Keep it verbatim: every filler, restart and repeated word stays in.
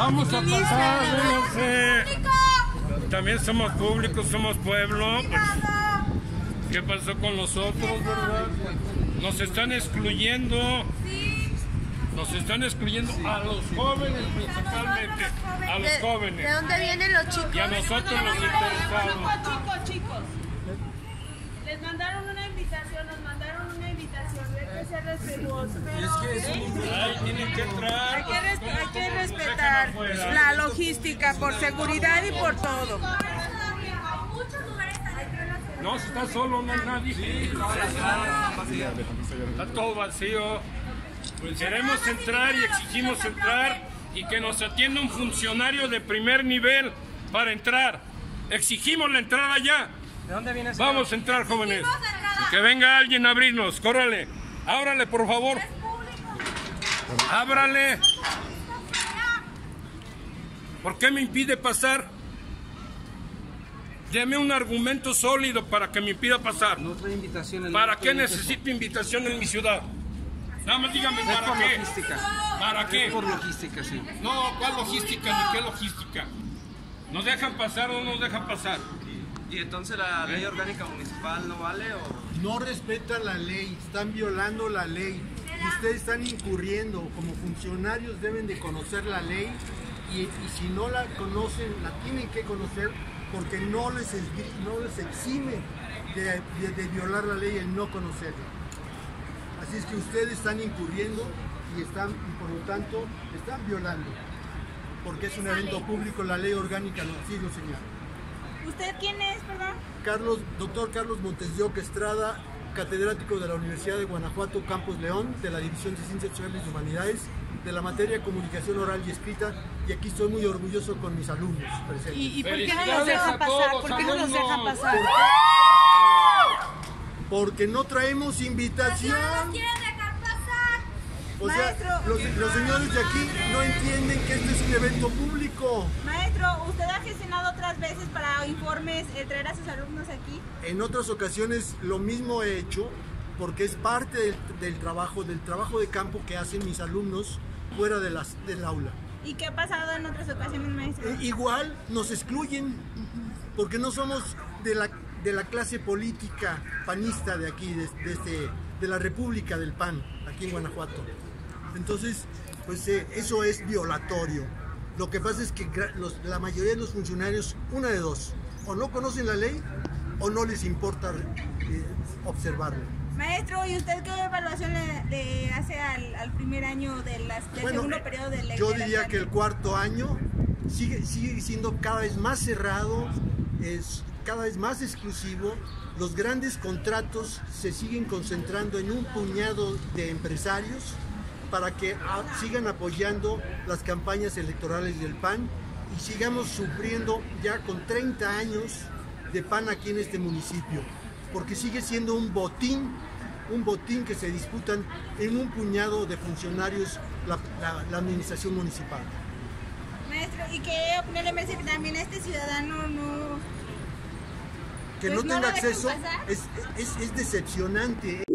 Vamos a pasar, no sé. También somos públicos, somos pueblo. Pues, ¿qué pasó con los otros, verdad? Nos están excluyendo. Nos están excluyendo a los jóvenes principalmente. A los jóvenes. ¿De dónde vienen los chicos? Y a nosotros los interesados. Chicos, chicos. Les mandaron una invitación, nos mandaron una invitación. Hay que ser respetuosos. Ay, tienen que entrar. Hay que, res hay que respetar la logística por seguridad y por todo. No, si está solo, no hay nadie. Está todo vacío. Queremos entrar y exigimos entrar y que nos atienda un funcionario de primer nivel para entrar. Exigimos la entrada ya. ¿De dónde viene? Vamos a entrar, jóvenes. Que venga alguien a abrirnos. Córrale. Ábrale, por favor. Ábrale. ¿Por qué me impide pasar? Deme un argumento sólido para que me impida pasar. No trae invitación. ¿Para qué necesito invitación en mi ciudad? Nada más dígame Es para por qué. logística. ¿Para qué? Es por logística, sí. No, ¿cuál logística ni qué logística? ¿Nos dejan pasar o no nos dejan pasar? ¿Y entonces la ley orgánica municipal no vale o...? No respetan la ley, están violando la ley y ustedes están incurriendo. Como funcionarios deben de conocer la ley y, y si no la conocen, la tienen que conocer porque no les, no les exime de, de, de violar la ley el no conocerla. Así es que ustedes están incurriendo y están, y por lo tanto, están violando, porque es un evento público, la ley orgánica así lo señala. ¿Usted quién es, perdón? Carlos, doctor Carlos Montes de Oca Estrada, catedrático de la Universidad de Guanajuato, Campus León, de la División de Ciencias Sociales y Humanidades, de la materia Comunicación Oral y Escrita, y aquí estoy muy orgulloso con mis alumnos presentes. ¿Y, y por qué no nos deja pasar? ¿Por qué no nos deja pasar? Porque no traemos invitación. O sea, los, los señores de aquí no entienden que este es un evento público. Maestro, ¿usted ha gestionado otras veces para informes el traer a sus alumnos aquí? En otras ocasiones lo mismo he hecho, porque es parte del, del trabajo, del trabajo de campo que hacen mis alumnos fuera de las, del aula. ¿Y qué ha pasado en otras ocasiones, maestro? E, igual nos excluyen, porque no somos de la, de la clase política panista de aquí, de, de, este, de la República del P A N, aquí en Guanajuato. Entonces, pues eh, eso es violatorio. Lo que pasa es que los, la mayoría de los funcionarios, una de dos, o no conocen la ley o no les importa eh, observarla. Maestro, ¿y usted qué evaluación le, le hace al, al primer año de las, del bueno, segundo periodo de ley? Yo de diría que el cuarto año sigue, sigue siendo cada vez más cerrado, es cada vez más exclusivo. Los grandes contratos se siguen concentrando en un puñado de empresarios para que a, sigan apoyando las campañas electorales del P A N y sigamos sufriendo ya con treinta años de P A N aquí en este municipio, porque sigue siendo un botín, un botín que se disputan en un puñado de funcionarios la, la, la administración municipal. Maestro, ¿y qué opinión le merece que también este ciudadano no... Que pues no tenga no lo dejan acceso pasar? es, es, es decepcionante.